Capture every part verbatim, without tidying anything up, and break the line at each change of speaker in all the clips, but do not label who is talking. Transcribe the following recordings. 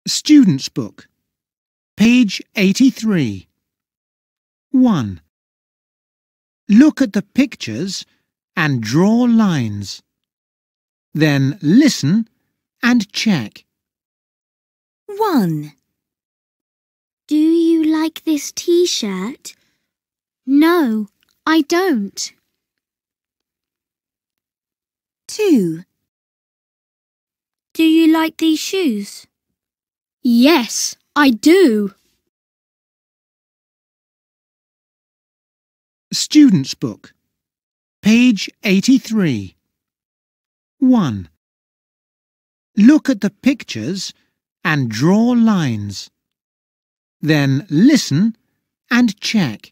Student's Book, page eighty-three. one. Look at the pictures and draw lines. Then listen and check.
one. Do you like this t-shirt?
No, I don't.
two.
Do you like these shoes? Yes, I do.
Student's Book, page eighty-three. one. Look at the pictures and draw lines. Then listen and check.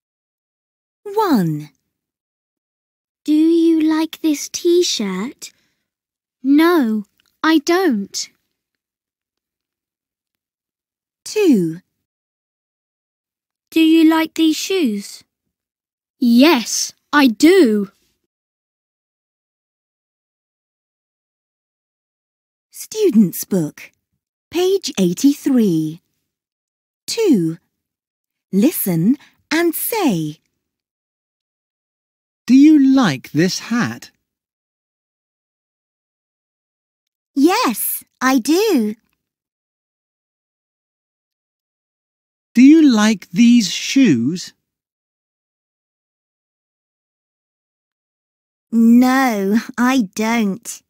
one.
Do you like this t-shirt? No, I don't.
two.
Do you like these shoes? Yes, I do.
Student's Book, page eighty-three. two. Listen and say.
Do you like this hat?
Yes, I do.
Do you like these shoes?
No, I don't.